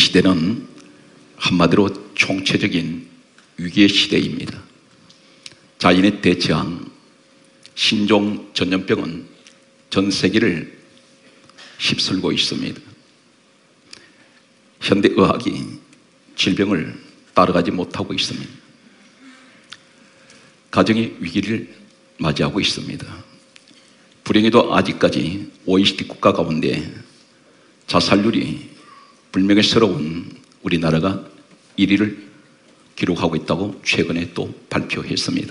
시대는 한마디로 총체적인 위기의 시대입니다. 자연의 대재앙, 신종 전염병은 전 세계를 휩쓸고 있습니다. 현대의학이 질병을 따라가지 못하고 있습니다. 가정의 위기를 맞이하고 있습니다. 불행히도 아직까지 OECD 국가 가운데 자살률이 불명예스러운 우리나라가 1위를 기록하고 있다고 최근에 또 발표했습니다.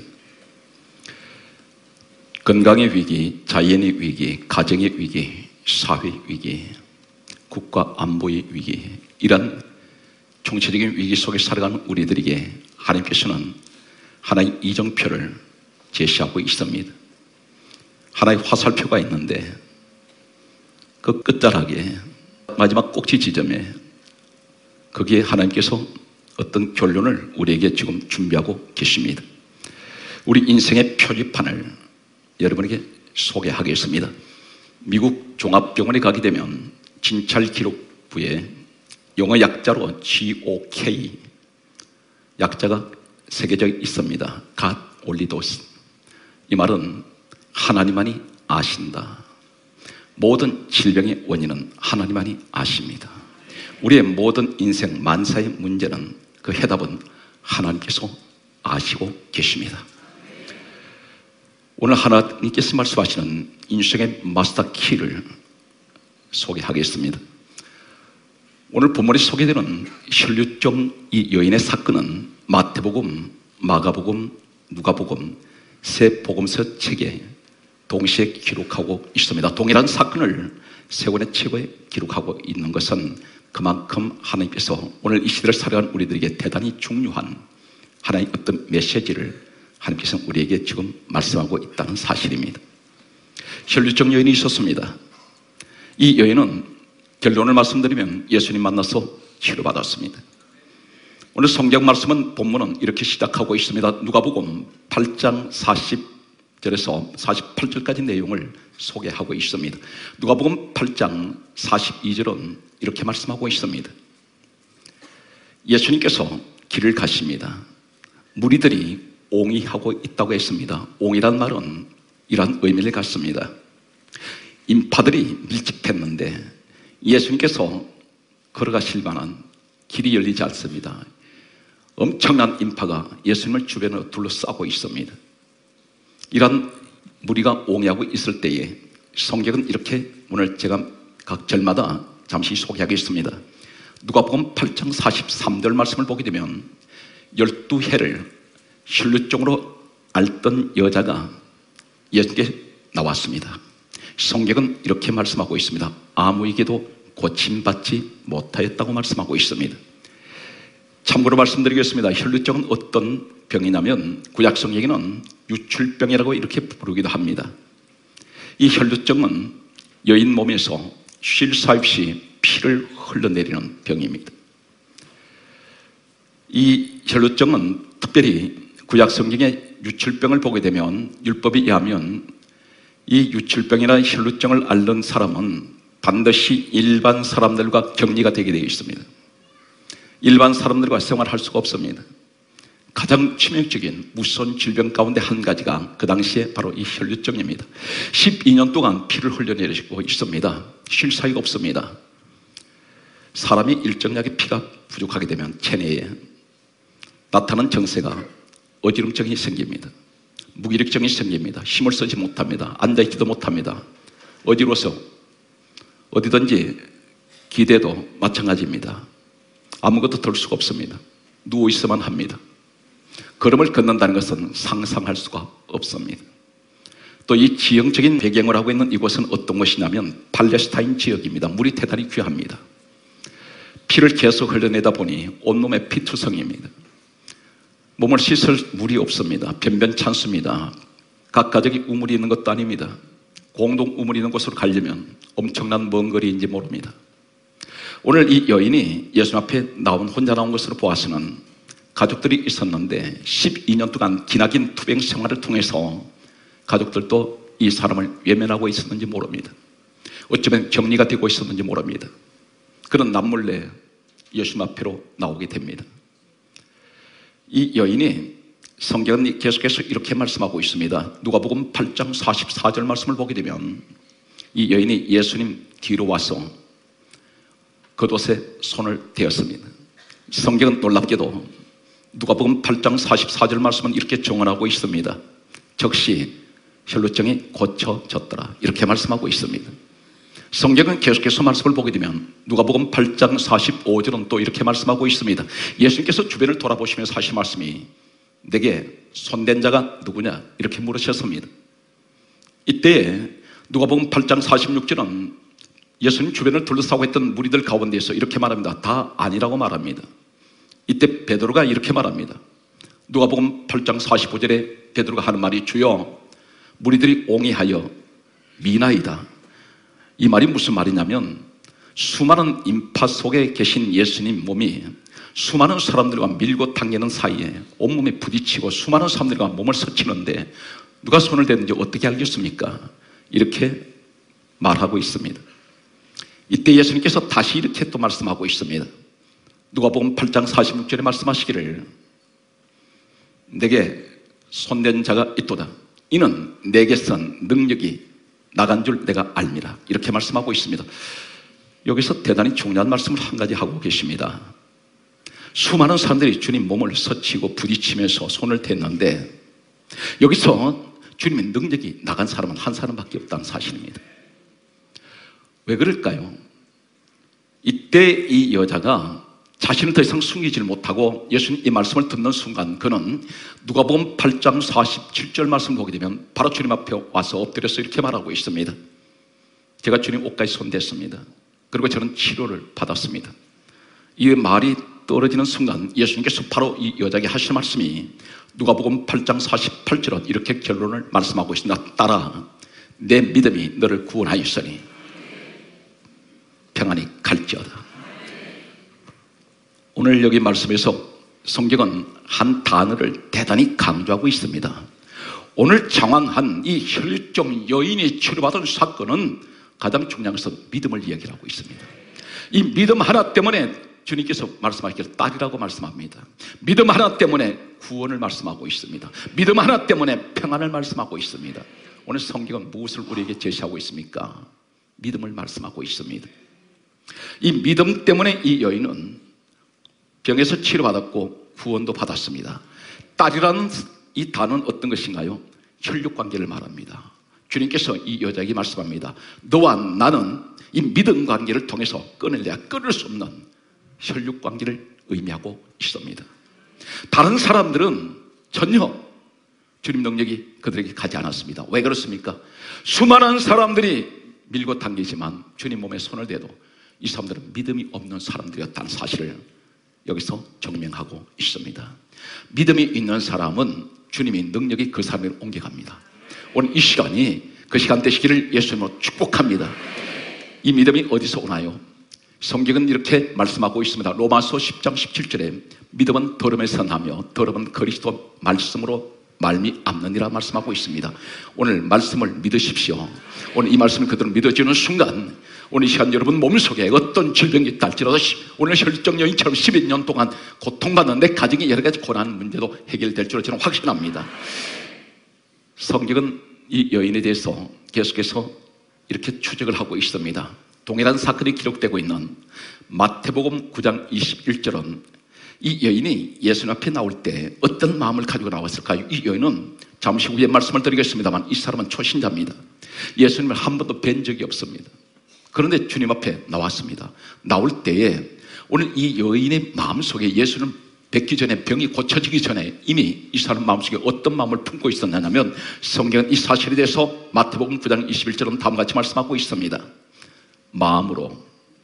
건강의 위기, 자연의 위기, 가정의 위기, 사회 위기, 국가 안보의 위기, 이런 총체적인 위기 속에 살아가는 우리들에게 하나님께서는 하나의 이정표를 제시하고 있습니다. 하나의 화살표가 있는데 그 끝자락에 마지막 꼭지 지점에 거기에 하나님께서 어떤 결론을 우리에게 지금 준비하고 계십니다. 우리 인생의 표지판을 여러분에게 소개하겠습니다. 미국 종합병원에 가게 되면 진찰 기록부에 영어 약자로 GOK 약자가 새겨져 있습니다. God only knows. 이 말은 하나님만이 아신다. 모든 질병의 원인은 하나님만이 아십니다. 우리의 모든 인생 만사의 문제는 그 해답은 하나님께서 아시고 계십니다. 오늘 하나님께서 말씀하시는 인생의 마스터 키를 소개하겠습니다. 오늘 본문에 소개되는 혈류증 이 여인의 사건은 마태복음, 마가복음, 누가복음 세 복음서 책에 동시에 기록하고 있습니다. 동일한 사건을 세 권의 책에 기록하고 있는 것은 그만큼 하나님께서 오늘 이 시대를 살아가는 우리들에게 대단히 중요한 하나의 어떤 메시지를 하나님께서 우리에게 지금 말씀하고 있다는 사실입니다. 혈류증 여인이 있었습니다. 이 여인은 결론을 말씀드리면 예수님 만나서 치료받았습니다. 오늘 성경 말씀은 본문은 이렇게 시작하고 있습니다. 누가복음 8장 40절에서 48절까지 내용을 소개하고 있습니다. 누가복음 8장 42절은 이렇게 말씀하고 있습니다. 예수님께서 길을 가십니다. 무리들이 옹이하고 있다고 했습니다. 옹이란 말은 이러한 의미를 갖습니다. 인파들이 밀집했는데 예수님께서 걸어가실 만한 길이 열리지 않습니다. 엄청난 인파가 예수님을 주변으로 둘러싸고 있습니다. 이런 무리가 옹이하고 있을 때에 성경은 이렇게 오늘 제가 각 절마다 잠시 소개하겠습니다. 누가복음 8장 43절 말씀을 보게 되면 12해를 혈류증으로 앓던 여자가 예수님께 나왔습니다. 성경은 이렇게 말씀하고 있습니다. 아무에게도 고침받지 못하였다고 말씀하고 있습니다. 참고로 말씀드리겠습니다. 혈류증은 어떤 병이냐면 구약성경에는 유출병이라고 이렇게 부르기도 합니다. 이 혈류증은 여인 몸에서 쉴 새 없이 피를 흘러내리는 병입니다. 이 혈류증은 특별히 구약성경의 유출병을 보게 되면 율법에 의하면 이 유출병이나 혈류증을 앓는 사람은 반드시 일반 사람들과 격리가 되게 되어 있습니다. 일반 사람들과 생활할 수가 없습니다. 가장 치명적인 무서운 질병 가운데 한 가지가 그 당시에 바로 이 혈류증입니다. 12년 동안 피를 흘려내리고 있습니다. 쉴 사이가 없습니다. 사람이 일정량의 피가 부족하게 되면 체내에 나타나는 증세가 어지럼증이 생깁니다. 무기력증이 생깁니다. 힘을 쓰지 못합니다. 앉아있지도 못합니다. 어지러워서 어디든지 기대도 마찬가지입니다. 아무것도 들 수가 없습니다. 누워있어만 합니다. 걸음을 걷는다는 것은 상상할 수가 없습니다. 또 이 지형적인 배경을 하고 있는 이곳은 어떤 곳이냐면 팔레스타인 지역입니다. 물이 대단히 귀합니다. 피를 계속 흘려내다 보니 온몸에 피투성입니다. 몸을 씻을 물이 없습니다. 변변찮습니다. 각 가족이 우물이 있는 것도 아닙니다. 공동 우물이 있는 곳으로 가려면 엄청난 먼 거리인지 모릅니다. 오늘 이 여인이 예수 앞에 혼자 나온 것으로 보아서는 가족들이 있었는데 12년 동안 기나긴 투병 생활을 통해서 가족들도 이 사람을 외면하고 있었는지 모릅니다. 어쩌면 격리가 되고 있었는지 모릅니다. 그런 남몰래 예수님 앞으로 나오게 됩니다. 이 여인이 성경은 계속해서 이렇게 말씀하고 있습니다. 누가복음 8장 44절 말씀을 보게 되면 이 여인이 예수님 뒤로 와서 겉옷에 손을 대었습니다. 성경은 놀랍게도 누가복음 8장 44절 말씀은 이렇게 정언하고 있습니다. 즉시 혈루증이 고쳐졌더라, 이렇게 말씀하고 있습니다. 성경은 계속해서 말씀을 보게 되면 누가복음 8장 45절은 또 이렇게 말씀하고 있습니다. 예수님께서 주변을 돌아보시면서 하신 말씀이 내게 손댄 자가 누구냐 이렇게 물으셨습니다. 이때 누가복음 8장 46절은 예수님 주변을 둘러싸고 있던 무리들 가운데서 이렇게 말합니다. 다 아니라고 말합니다. 이때 베드로가 이렇게 말합니다. 누가복음 8장 45절에 베드로가 하는 말이 주여 무리들이 옹이하여 미나이다. 이 말이 무슨 말이냐면 수많은 인파 속에 계신 예수님 몸이 수많은 사람들과 밀고 당기는 사이에 온몸에 부딪히고 수많은 사람들과 몸을 스치는데 누가 손을 대는지 어떻게 알겠습니까? 이렇게 말하고 있습니다. 이때 예수님께서 다시 이렇게 또 말씀하고 있습니다. 누가복음 8장 46절에 말씀하시기를 내게 손댄 자가 있도다. 이는 내게서 능력이 나간 줄 내가 알미라. 이렇게 말씀하고 있습니다. 여기서 대단히 중요한 말씀을 한 가지 하고 계십니다. 수많은 사람들이 주님 몸을 스치고 부딪히면서 손을 댔는데 여기서 주님의 능력이 나간 사람은 한 사람밖에 없다는 사실입니다. 왜 그럴까요? 이때 이 여자가 자신을 더 이상 숨기지 못하고 예수님 이 말씀을 듣는 순간 그는 누가복음 8장 47절 말씀 보게 되면 바로 주님 앞에 와서 엎드려서 이렇게 말하고 있습니다. 제가 주님 옷까지 손댔습니다. 그리고 저는 치료를 받았습니다. 이 말이 떨어지는 순간 예수님께서 바로 이 여자에게 하신 말씀이 누가복음 8장 48절은 이렇게 결론을 말씀하고 있습니다. 딸아, 내 믿음이 너를 구원하였으니 평안히 갈지어다. 오늘 여기 말씀에서 성경은 한 단어를 대단히 강조하고 있습니다. 오늘 장황한 이 혈류증 여인이 치료받은 사건은 가장 중요한 것은 믿음을 이야기하고 있습니다. 이 믿음 하나 때문에 주님께서 말씀하시길 딸이라고 말씀합니다. 믿음 하나 때문에 구원을 말씀하고 있습니다. 믿음 하나 때문에 평안을 말씀하고 있습니다. 오늘 성경은 무엇을 우리에게 제시하고 있습니까? 믿음을 말씀하고 있습니다. 이 믿음 때문에 이 여인은 병에서 치료받았고 구원도 받았습니다. 딸이라는 이 단어는 어떤 것인가요? 혈육관계를 말합니다. 주님께서 이 여자에게 말씀합니다. 너와 나는 이 믿음 관계를 통해서 끊어내야 끊을 수 없는 혈육관계를 의미하고 있습니다. 다른 사람들은 전혀 주님 능력이 그들에게 가지 않았습니다. 왜 그렇습니까? 수많은 사람들이 밀고 당기지만 주님 몸에 손을 대도 이 사람들은 믿음이 없는 사람들이었다는 사실을 여기서 증명하고 있습니다. 믿음이 있는 사람은 주님의 능력이 그 사람을 옮겨갑니다. 오늘 이 시간이 그 시간 되시기를 예수님으로 축복합니다. 이 믿음이 어디서 오나요? 성경은 이렇게 말씀하고 있습니다. 로마서 10장 17절에 믿음은 들음에서 나며 들음은 그리스도 말씀으로 말미암느니라 말씀하고 있습니다. 오늘 말씀을 믿으십시오. 오늘 이 말씀을 그대로 믿어지는 순간 오늘 이 시간 여러분 몸속에 어떤 질병이 있다 할지라도 오늘 혈증 여인처럼 12년 동안 고통받는 내 가정의 여러 가지 고난 문제도 해결될 줄로 저는 확신합니다. 성경은 이 여인에 대해서 계속해서 이렇게 추적을 하고 있습니다. 동일한 사건이 기록되고 있는 마태복음 9장 21절은 이 여인이 예수님 앞에 나올 때 어떤 마음을 가지고 나왔을까요? 이 여인은 잠시 후에 말씀을 드리겠습니다만 이 사람은 초신자입니다. 예수님을 한 번도 뵌 적이 없습니다. 그런데 주님 앞에 나왔습니다. 나올 때에 오늘 이 여인의 마음속에 예수를 뵙기 전에 병이 고쳐지기 전에 이미 이 사람 마음속에 어떤 마음을 품고 있었냐면 성경은 이 사실에 대해서 마태복음 9장 21절은 다음과 같이 말씀하고 있습니다. 마음으로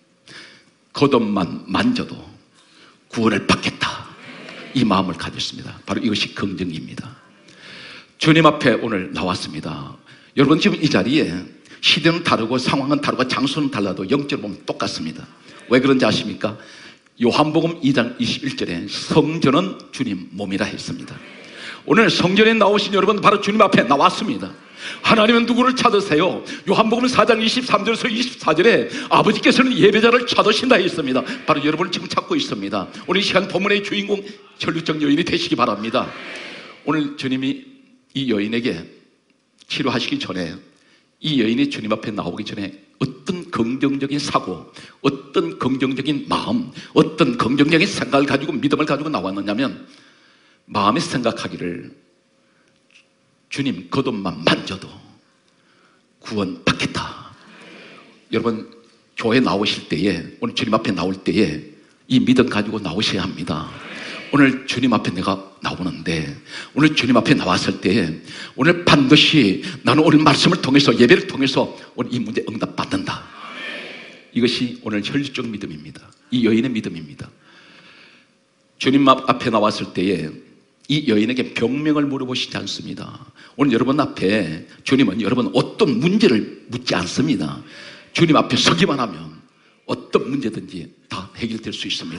겉옷만 만져도 구원을 받겠다. 이 마음을 가졌습니다. 바로 이것이 긍정입니다. 주님 앞에 오늘 나왔습니다. 여러분 지금 이 자리에 시대는 다르고 상황은 다르고 장소는 달라도 영적으로 보면 똑같습니다. 왜 그런지 아십니까? 요한복음 2장 21절에 성전은 주님 몸이라 했습니다. 오늘 성전에 나오신 여러분 바로 주님 앞에 나왔습니다. 하나님은 누구를 찾으세요? 요한복음 4장 23절에서 24절에 아버지께서는 예배자를 찾으신다 했습니다. 바로 여러분을 지금 찾고 있습니다. 오늘 이 시간 본문의 주인공 혈루증 여인이 되시기 바랍니다. 오늘 주님이 이 여인에게 치료하시기 전에, 이 여인이 주님 앞에 나오기 전에 어떤 긍정적인 사고, 어떤 긍정적인 마음, 어떤 긍정적인 생각을 가지고 믿음을 가지고 나왔느냐면, 마음에 생각하기를 주님 겉옷만 만져도 구원 받겠다. 여러분 교회 나오실 때에, 오늘 주님 앞에 나올 때에 이 믿음 가지고 나오셔야 합니다. 오늘 주님 앞에 내가 나오는데, 오늘 주님 앞에 나왔을 때에 오늘 반드시 나는 오늘 말씀을 통해서, 예배를 통해서 오늘 이 문제 응답 받는다. 이것이 오늘 혈육적 믿음입니다. 이 여인의 믿음입니다. 주님 앞에 나왔을 때에 이 여인에게 병명을 물어보시지 않습니다. 오늘 여러분 앞에 주님은 여러분 어떤 문제를 묻지 않습니다. 주님 앞에 서기만 하면 어떤 문제든지 다 해결될 수 있습니다.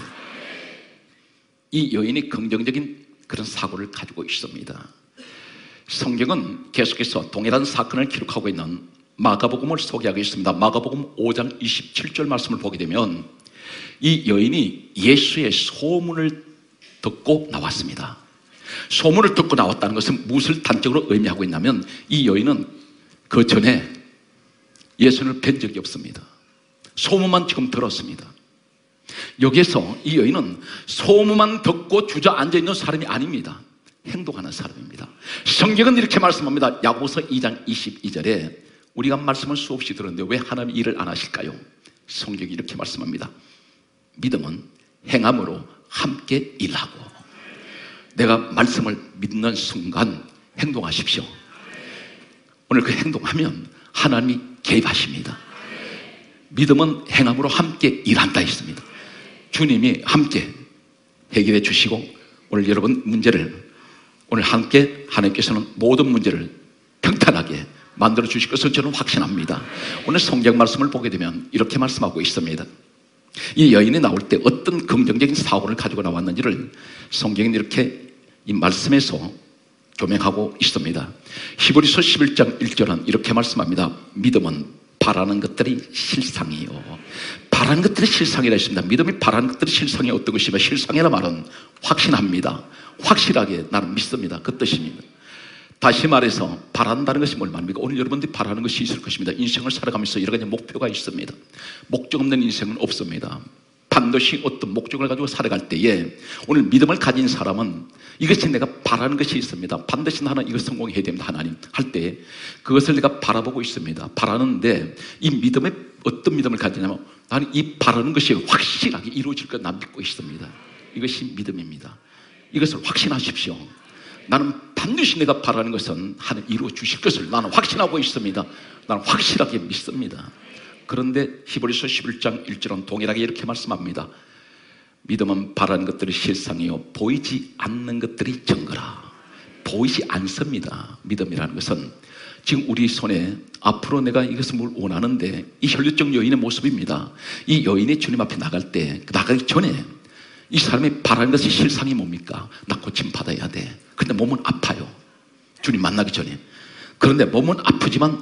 이 여인이 긍정적인 그런 사고를 가지고 있습니다. 성경은 계속해서 동일한 사건을 기록하고 있는 마가복음을 소개하고 있습니다. 마가복음 5장 27절 말씀을 보게 되면 이 여인이 예수의 소문을 듣고 나왔습니다. 소문을 듣고 나왔다는 것은 무엇을 단적으로 의미하고 있냐면, 이 여인은 그 전에 예수를 뵌 적이 없습니다. 소문만 지금 들었습니다. 여기에서 이 여인은 소문만 듣고 주저앉아 있는 사람이 아닙니다. 행동하는 사람입니다. 성경은 이렇게 말씀합니다. 야고보서 2장 22절에 우리가 말씀을 수없이 들었는데 왜 하나님이 일을 안 하실까요? 성경이 이렇게 말씀합니다. 믿음은 행함으로 함께 일하고, 내가 말씀을 믿는 순간 행동하십시오. 오늘 그 행동하면 하나님이 개입하십니다. 믿음은 행함으로 함께 일한다 했습니다. 주님이 함께 해결해 주시고, 오늘 여러분 문제를 오늘 함께 하나님께서는 모든 문제를 평탄하게 만들어 주실 것을 저는 확신합니다. 오늘 성경 말씀을 보게 되면 이렇게 말씀하고 있습니다. 이 여인이 나올 때 어떤 긍정적인 사고를 가지고 나왔는지를 성경은 이렇게 이 말씀에서 조명하고 있습니다. 히브리서 11장 1절은 이렇게 말씀합니다. 믿음은 바라는 것들이 실상이요. 바라는 것들이 실상이라 했습니다. 믿음이 바라는 것들이 실상이 어떤 것이며, 실상이라 말은 확신합니다. 확실하게 나는 믿습니다. 그 뜻입니다. 다시 말해서 바란다는 것이 뭘 말입니까? 오늘 여러분들이 바라는 것이 있을 것입니다. 인생을 살아가면서 여러 가지 목표가 있습니다. 목적 없는 인생은 없습니다. 반드시 어떤 목적을 가지고 살아갈 때에 오늘 믿음을 가진 사람은 이것이 내가 바라는 것이 있습니다. 반드시 나는 이걸 성공해야 됩니다. 하나님 할 때 그것을 내가 바라보고 있습니다. 바라는데 이 믿음에 어떤 믿음을 가지냐면, 나는 이 바라는 것이 확실하게 이루어질 것 난 믿고 있습니다. 이것이 믿음입니다. 이것을 확신하십시오. 나는 반드시 내가 바라는 것은 하나님 이루어 주실 것을 나는 확신하고 있습니다. 나는 확실하게 믿습니다. 그런데 히브리서 11장 1절은 동일하게 이렇게 말씀합니다. 믿음은 바라는 것들이 실상이요 보이지 않는 것들이 증거라. 보이지 않습니다. 믿음이라는 것은 지금 우리 손에 앞으로 내가 이것을 뭘 원하는데, 이 혈육적 여인의 모습입니다. 이 여인이 주님 앞에 나갈 때, 나가기 전에 이 사람이 바라는 것이 실상이 뭡니까? 나 고침 받아야 돼. 근데 몸은 아파요. 주님 만나기 전에. 그런데 몸은 아프지만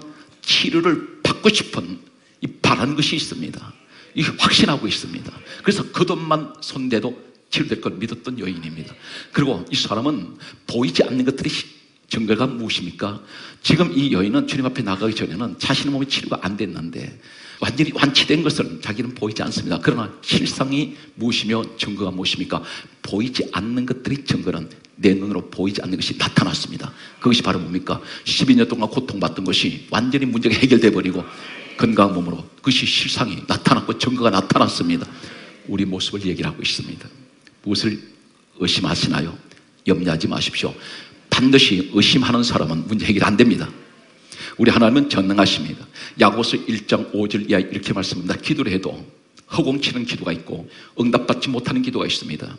치료를 받고 싶은 이 바라는 것이 있습니다. 이게 확신하고 있습니다. 그래서 그 돈만 손대도 치료될 걸 믿었던 여인입니다. 그리고 이 사람은 보이지 않는 것들이 증거가 무엇입니까? 지금 이 여인은 주님 앞에 나가기 전에는 자신의 몸이 치료가 안 됐는데 완전히 완치된 것은 자기는 보이지 않습니다. 그러나 실상이 무엇이며 증거가 무엇입니까? 보이지 않는 것들이 증거는 내 눈으로 보이지 않는 것이 나타났습니다. 그것이 바로 뭡니까? 12년 동안 고통받던 것이 완전히 문제가 해결돼 버리고 건강한 몸으로 그것이 실상이 나타났고 증거가 나타났습니다. 우리 모습을 얘기를 하고 있습니다. 무엇을 의심하시나요? 염려하지 마십시오. 반드시 의심하는 사람은 문제 해결 안 됩니다. 우리 하나님은 전능하십니다. 야고보서 1장 5절 이하 이렇게 말씀합니다. 기도를 해도 허공치는 기도가 있고 응답받지 못하는 기도가 있습니다.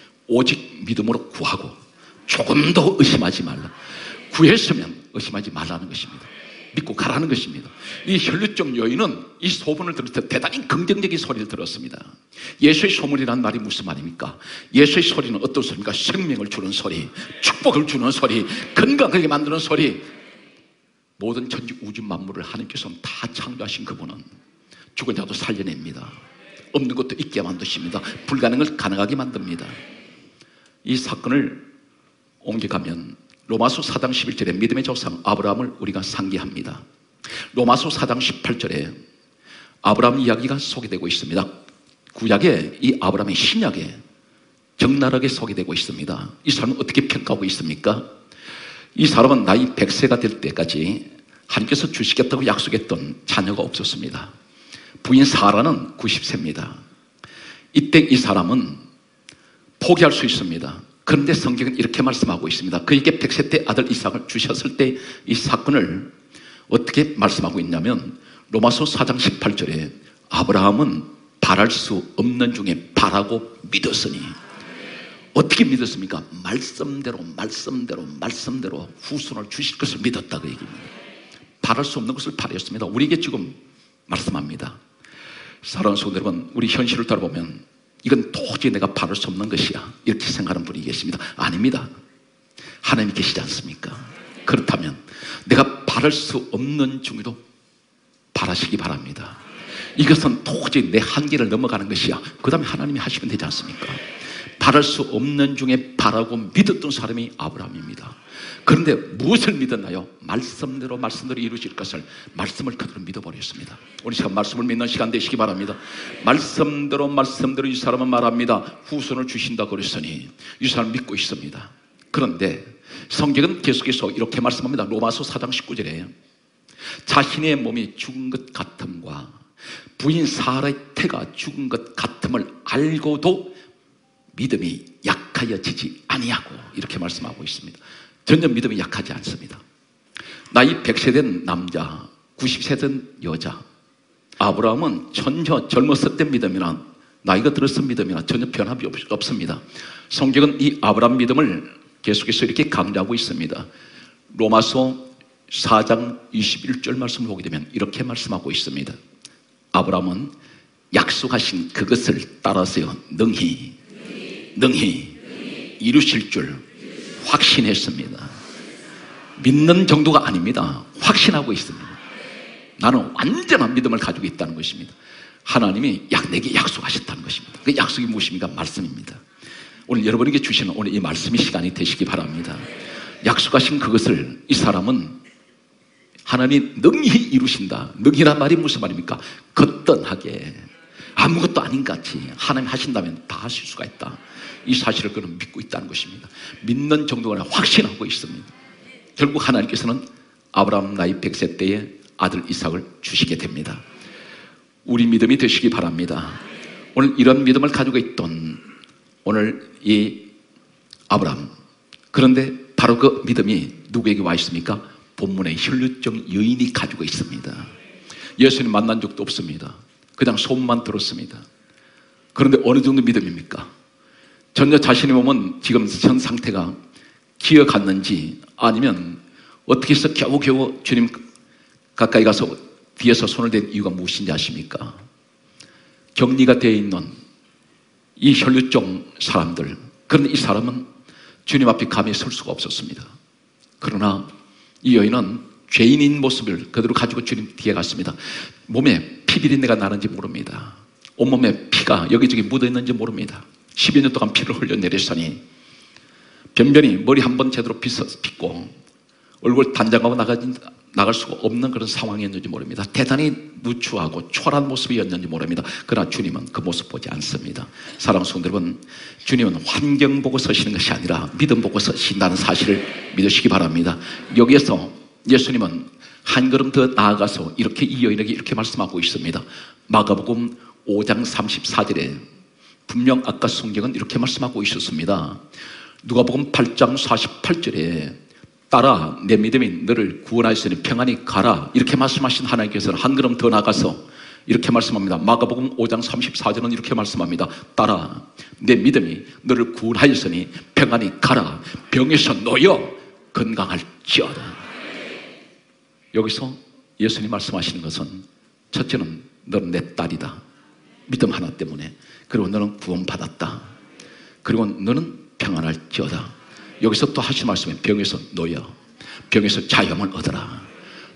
오직 믿음으로 구하고 조금 더 의심하지 말라. 구했으면 의심하지 말라는 것입니다. 믿고 가라는 것입니다. 이 혈류증 여인은 이 소문을 들을 때 대단히 긍정적인 소리를 들었습니다. 예수의 소문이란 말이 무슨 말입니까? 예수의 소리는 어떤 소리입니까? 생명을 주는 소리, 축복을 주는 소리, 건강하게 만드는 소리. 모든 천지 우주 만물을 하나님께서는 다 창조하신 그분은 죽은 자도 살려냅니다. 없는 것도 있게 만드십니다. 불가능을 가능하게 만듭니다. 이 사건을 옮겨가면 로마서 4장 11절에 믿음의 조상 아브라함을 우리가 상기합니다. 로마서 4장 18절에 아브라함 이야기가 소개되고 있습니다. 구약에 이 아브라함의 신약에 적나라하게 소개되고 있습니다. 이 사람은 어떻게 평가하고 있습니까? 이 사람은 나이 100세가 될 때까지 하나님께서 주시겠다고 약속했던 자녀가 없었습니다. 부인 사라는 90세입니다. 이때 이 사람은 포기할 수 있습니다. 그런데 성경은 이렇게 말씀하고 있습니다. 그에게 100세 때 아들 이삭을 주셨을 때 이 사건을 어떻게 말씀하고 있냐면 로마서 4장 18절에 아브라함은 바랄 수 없는 중에 바라고 믿었으니, 어떻게 믿었습니까? 말씀대로 후손을 주실 것을 믿었다 그 얘기입니다. 바랄 수 없는 것을 바랐습니다. 우리에게 지금 말씀합니다. 사랑하는 성도 여러분, 우리 현실을 따라보면 이건 도저히 내가 바랄 수 없는 것이야 이렇게 생각하는 분이 계십니다. 아닙니다. 하나님 계시지 않습니까? 그렇다면 내가 바랄 수 없는 중에도 바라시기 바랍니다. 이것은 도저히 내 한계를 넘어가는 것이야. 그 다음에 하나님이 하시면 되지 않습니까? 바랄 수 없는 중에 바라고 믿었던 사람이 아브라함입니다. 그런데 무엇을 믿었나요? 말씀대로 이루어질 것을, 말씀을 그대로 믿어버렸습니다. 우리 시간 말씀을 믿는 시간 되시기 바랍니다. 말씀대로 이 사람은 말합니다. 후손을 주신다 그랬으니 이 사람 믿고 있습니다. 그런데 성경은 계속해서 이렇게 말씀합니다. 로마서 4장 19절에 자신의 몸이 죽은 것 같음과 부인 사라의 태가 죽은 것 같음을 알고도 믿음이 약하여지지 아니하고 이렇게 말씀하고 있습니다. 전혀 믿음이 약하지 않습니다. 나이 100세 된 남자, 90세 된 여자, 아브라함은 전혀 젊었을 때 믿음이나 나이가 들었을 믿음이나 전혀 변함이 없습니다. 성경은 이 아브라함 믿음을 계속해서 이렇게 강조하고 있습니다. 로마서 4장 21절 말씀을 보게 되면 이렇게 말씀하고 있습니다. 아브라함은 약속하신 그것을 따라서요 능히 이루실 줄 확신했습니다. 믿는 정도가 아닙니다. 확신하고 있습니다. 나는 완전한 믿음을 가지고 있다는 것입니다. 하나님이 내게 약속하셨다는 것입니다. 그 약속이 무엇입니까? 말씀입니다. 오늘 여러분에게 주시는 오늘 이 말씀의 시간이 되시기 바랍니다. 약속하신 그것을 이 사람은 하나님 능히 이루신다. 능히란 말이 무슨 말입니까? 거뜬하게 아무것도 아닌 것 같이 하나님 하신다면 다 하실 수가 있다. 이 사실을 그는 믿고 있다는 것입니다. 믿는 정도가 아니라 확신하고 있습니다. 결국 하나님께서는 아브라함 나이 100세 때에 아들 이삭을 주시게 됩니다. 우리 믿음이 되시기 바랍니다. 오늘 이런 믿음을 가지고 있던 오늘 이 아브라함, 그런데 바로 그 믿음이 누구에게 와 있습니까? 본문의 혈루증 여인이 가지고 있습니다. 예수님 만난 적도 없습니다. 그냥 소문만 들었습니다. 그런데 어느 정도 믿음입니까? 전혀 자신의 몸은 지금 현 상태가 기어갔는지 아니면 어떻게 해서 겨우겨우 주님 가까이 가서 뒤에서 손을 댄 이유가 무엇인지 아십니까? 격리가 되어 있는 이 혈루증 사람들, 그런데 이 사람은 주님 앞에 감히 설 수가 없었습니다. 그러나 이 여인은 죄인인 모습을 그대로 가지고 주님 뒤에 갔습니다. 몸에 피비린내가 나는지 모릅니다. 온몸에 피가 여기저기 묻어있는지 모릅니다. 10여 년 동안 피를 흘려내렸으니 변변히 머리 한번 제대로 빗고 얼굴 단장하고 나갈 수가 없는 그런 상황이었는지 모릅니다. 대단히 누추하고 초라한 모습이었는지 모릅니다. 그러나 주님은 그 모습 보지 않습니다. 사랑하는 성도 여러분, 주님은 환경 보고 서시는 것이 아니라 믿음 보고 서신다는 사실을 믿으시기 바랍니다. 여기에서 예수님은 한 걸음 더 나아가서 이렇게 이 여인에게 이렇게 말씀하고 있습니다. 마가복음 5장 34절에 분명 아까 성경은 이렇게 말씀하고 있었습니다. 누가복음 8장 48절에 따라 내 믿음이 너를 구원하였으니 평안히 가라 이렇게 말씀하신 하나님께서는 한 걸음 더 나가서 이렇게 말씀합니다. 마가복음 5장 34절은 이렇게 말씀합니다. 따라 내 믿음이 너를 구원하였으니 평안히 가라. 병에서 놓여 건강할지어다. 여기서 예수님 말씀하시는 것은 첫째는 너는 내 딸이다. 믿음 하나 때문에. 그리고 너는 구원받았다. 그리고 너는 평안할지어다. 여기서 또 하신 말씀은 병에서 놓여, 병에서 자유함을 얻어라.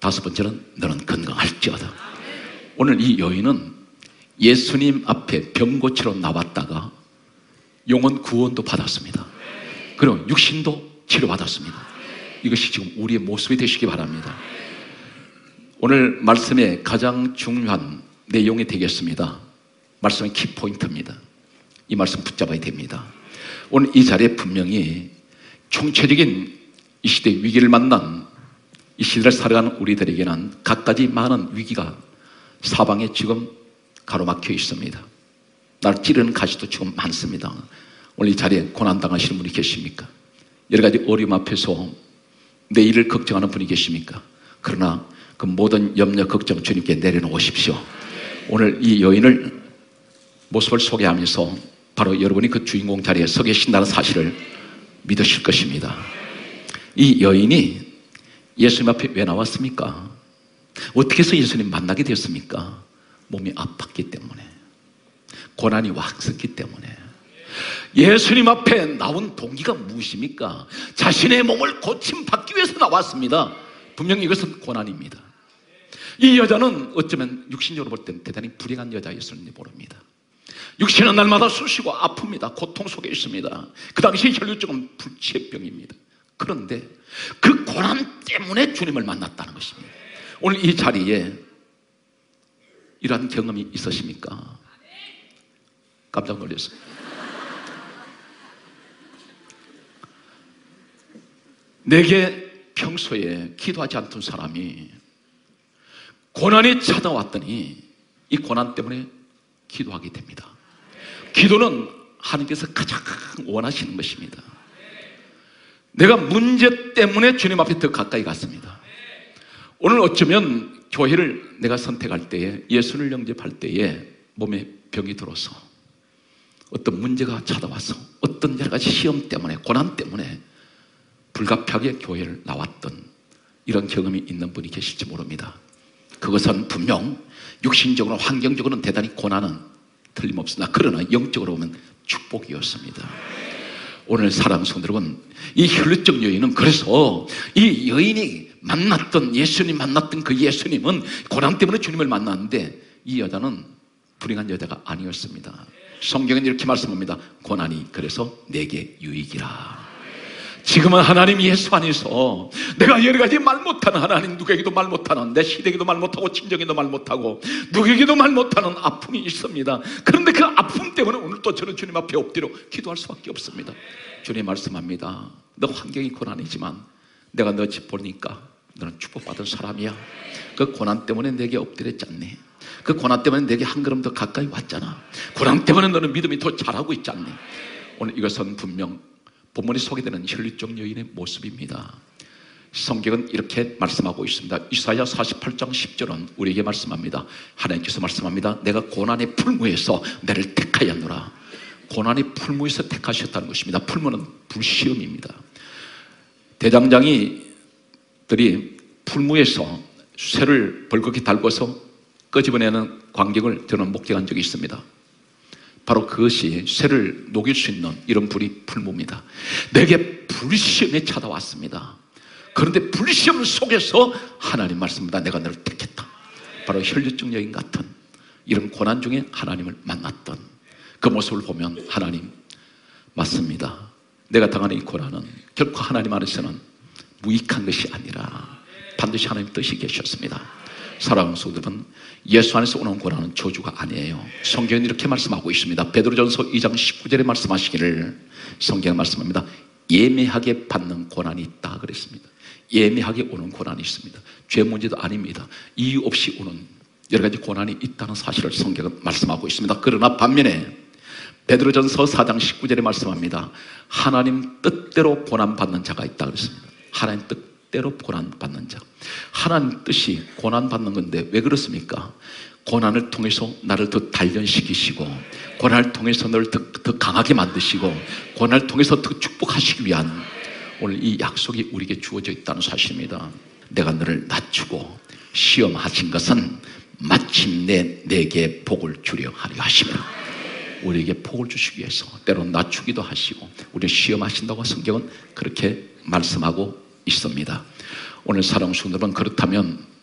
다섯 번째는 너는 건강할지어다. 오늘 이 여인은 예수님 앞에 병 고치러 나왔다가 영혼 구원도 받았습니다. 그리고 육신도 치료받았습니다. 이것이 지금 우리의 모습이 되시기 바랍니다. 오늘 말씀의 가장 중요한 내용이 되겠습니다. 말씀의 키포인트입니다. 이 말씀 붙잡아야 됩니다. 오늘 이 자리에 분명히 총체적인 이 시대의 위기를 만난 이 시대를 살아가는 우리들에게는 갖가지 많은 위기가 사방에 지금 가로막혀 있습니다. 날 찌르는 가시도 지금 많습니다. 오늘 이 자리에 고난당하시는 분이 계십니까? 여러 가지 어려움 앞에서 내일을 걱정하는 분이 계십니까? 그러나 그 모든 염려, 걱정 주님께 내려놓으십시오. 오늘 이 여인을 모습을 소개하면서 바로 여러분이 그 주인공 자리에 서 계신다는 사실을 믿으실 것입니다. 이 여인이 예수님 앞에 왜 나왔습니까? 어떻게 해서 예수님 만나게 되었습니까? 몸이 아팠기 때문에, 고난이 왔었기 때문에. 예수님 앞에 나온 동기가 무엇입니까? 자신의 몸을 고침받기 위해서 나왔습니다. 분명히 이것은 고난입니다. 이 여자는 어쩌면 육신적으로 볼 때는 대단히 불행한 여자였을지 모릅니다. 육신은 날마다 쑤시고 아픕니다. 고통 속에 있습니다. 그 당시 혈류증은 불치병입니다. 그런데 그 고난 때문에 주님을 만났다는 것입니다. 오늘 이 자리에 이러한 경험이 있으십니까? 깜짝 놀랐어요. 내게 평소에 기도하지 않던 사람이 고난이 찾아왔더니 이 고난 때문에 기도하게 됩니다. 기도는 하나님께서 가장 원하시는 것입니다. 내가 문제 때문에 주님 앞에 더 가까이 갔습니다. 오늘 어쩌면 교회를 내가 선택할 때에, 예수를 영접할 때에 몸에 병이 들어서 어떤 문제가 찾아와서 어떤 여러 가지 시험 때문에, 고난 때문에 불가피하게 교회를 나왔던 이런 경험이 있는 분이 계실지 모릅니다. 그것은 분명 육신적으로, 환경적으로는 대단히 고난은 틀림없으나 그러나 영적으로 보면 축복이었습니다. 오늘 사랑하는 성도 여러분, 이 혈루증 여인은 그래서 이 여인이 만났던, 예수님 만났던 그 예수님은 고난 때문에 주님을 만났는데 이 여자는 불행한 여자가 아니었습니다. 성경은 이렇게 말씀합니다. 고난이 그래서 내게 유익이라. 지금은 하나님 예수 안에서 내가 여러 가지 말 못하는, 하나님 누구에게도 말 못하는, 내 시댁에도 말 못하고 친정에도 말 못하고 누구에게도 말 못하는 아픔이 있습니다. 그런데 그 아픔 때문에 오늘 또 저는 주님 앞에 엎드려 기도할 수밖에 없습니다. 주님 말씀합니다. 너 환경이 고난이지만 내가 너 집 보니까 너는 축복받은 사람이야. 그 고난 때문에 내게 엎드렸잖니. 그 고난 때문에 내게 한 걸음 더 가까이 왔잖아. 고난 때문에 너는 믿음이 더 잘하고 있잖니. 오늘 이것은 분명 본문에 소개되는 혈루증 여인의 모습입니다. 성경은 이렇게 말씀하고 있습니다. 이사야 48장 10절은 우리에게 말씀합니다. 하나님께서 말씀합니다. 내가 고난의 풀무에서 나를 택하였노라. 고난의 풀무에서 택하셨다는 것입니다. 풀무는 불시험입니다. 대장장이들이 풀무에서 쇠를 벌겋게 달궈서 끄집어내는 광경을 저는 목격한 적이 있습니다. 바로 그것이 쇠를 녹일 수 있는 이런 불이 풀무입니다. 내게 불시험이 찾아왔습니다. 그런데 불시험 속에서 하나님 말씀입니다. 내가 너를 택했다. 바로 혈루증 여인 같은 이런 고난 중에 하나님을 만났던 그 모습을 보면 하나님 맞습니다. 내가 당하는 이 고난은 결코 하나님 안에서는 무익한 것이 아니라 반드시 하나님 뜻이 계셨습니다. 사랑하는 성도들은 예수 안에서 오는 고난은 저주가 아니에요. 성경은 이렇게 말씀하고 있습니다. 베드로전서 2장 19절에 말씀하시기를, 성경은 말씀합니다. 예매하게 받는 고난이 있다 그랬습니다. 예매하게 오는 고난이 있습니다. 죄 문제도 아닙니다. 이유 없이 오는 여러 가지 고난이 있다는 사실을 성경은 말씀하고 있습니다. 그러나 반면에 베드로전서 4장 19절에 말씀합니다. 하나님 뜻대로 고난받는 자가 있다 그랬습니다. 하나님 뜻대로 고난받는 자. 하나님 뜻이 고난받는 건데 왜 그렇습니까? 고난을 통해서 나를 더 단련시키시고, 고난을 통해서 너를 더 강하게 만드시고, 고난을 통해서 더 축복하시기 위한 오늘 이 약속이 우리에게 주어져 있다는 사실입니다. 내가 너를 낮추고 시험하신 것은 마침내 내게 복을 주려 하려 하심이라. 우리에게 복을 주시기 위해서 때로는 낮추기도 하시고 우리 시험하신다고 성경은 그렇게 말씀하고 있습니다. 오늘 사랑하는 성도 여러분, 그렇다면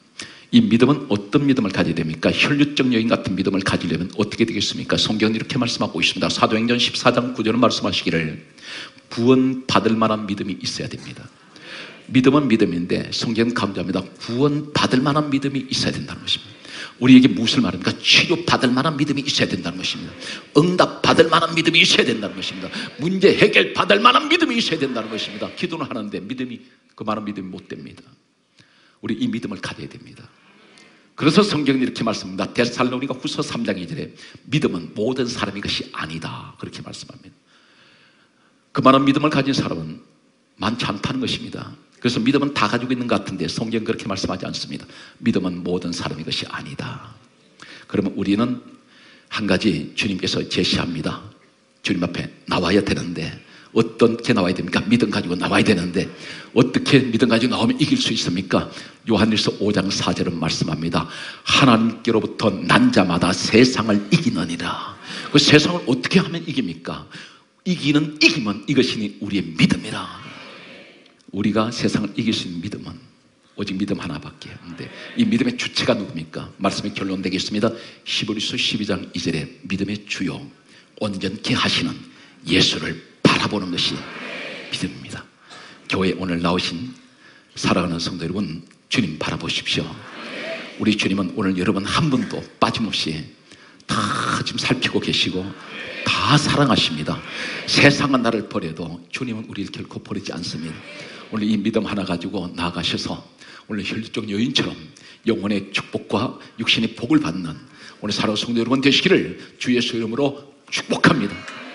이 믿음은 어떤 믿음을 가져야 됩니까? 혈육적 여인 같은 믿음을 가지려면 어떻게 되겠습니까? 성경은 이렇게 말씀하고 있습니다. 사도행전 14장 9절은 말씀하시기를 구원 받을 만한 믿음이 있어야 됩니다. 믿음은 믿음인데 성경은 강조합니다. 구원 받을 만한 믿음이 있어야 된다는 것입니다. 우리에게 무엇을 말합니까? 치료 받을 만한 믿음이 있어야 된다는 것입니다. 응답 받을 만한 믿음이 있어야 된다는 것입니다. 문제 해결 받을 만한 믿음이 있어야 된다는 것입니다. 기도는 하는데 믿음이, 그 많은 믿음이 못 됩니다. 우리 이 믿음을 가져야 됩니다. 그래서 성경은 이렇게 말씀합니다. 데살로니가 후서 3장 2절에 믿음은 모든 사람의 것이 아니다, 그렇게 말씀합니다. 그 많은 믿음을 가진 사람은 많지 않다는 것입니다. 그래서 믿음은 다 가지고 있는 것 같은데 성경은 그렇게 말씀하지 않습니다. 믿음은 모든 사람의 것이 아니다. 그러면 우리는 한 가지 주님께서 제시합니다. 주님 앞에 나와야 되는데 어떻게 나와야 됩니까? 믿음 가지고 나와야 되는데 어떻게 믿음 가지고 나오면 이길 수 있습니까? 요한일서 5장 4절은 말씀합니다. 하나님께로부터 난 자마다 세상을 이기느니라. 그 세상을 어떻게 하면 이깁니까? 이기면 이것이니 우리의 믿음이라. 우리가 세상을 이길 수 있는 믿음은 오직 믿음 하나밖에 없는데 이 믿음의 주체가 누굽니까? 말씀의 결론 되겠습니다. 히브리서 12장 2절에 믿음의 주요 온전케 하시는 예수를 바라보는 것이 믿음입니다. 교회에 오늘 나오신 사랑하는 성도 여러분, 주님 바라보십시오. 우리 주님은 오늘 여러분 한 분도 빠짐없이 다 지금 살피고 계시고 다 사랑하십니다. 세상은 나를 버려도 주님은 우리를 결코 버리지 않습니다. 오늘 이 믿음 하나 가지고 나아가셔서 오늘 혈육적 여인처럼 영혼의 축복과 육신의 복을 받는 오늘 사랑하는 성도 여러분 되시기를 주 예수 이름으로 축복합니다.